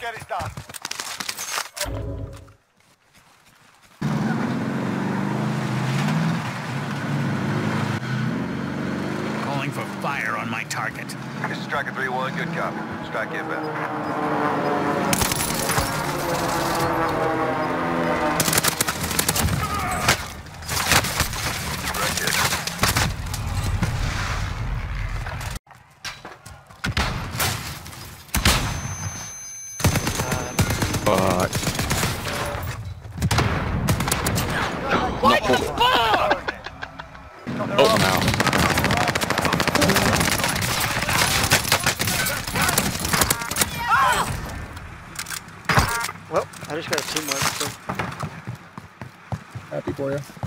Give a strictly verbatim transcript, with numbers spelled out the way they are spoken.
get it done. Calling for fire on my target. This is Striker three one, good copy. Strike inbound. Right here. Fuck. What the fuck? Oh, I'm out. Well, I just got a teamwork, so. Happy for you.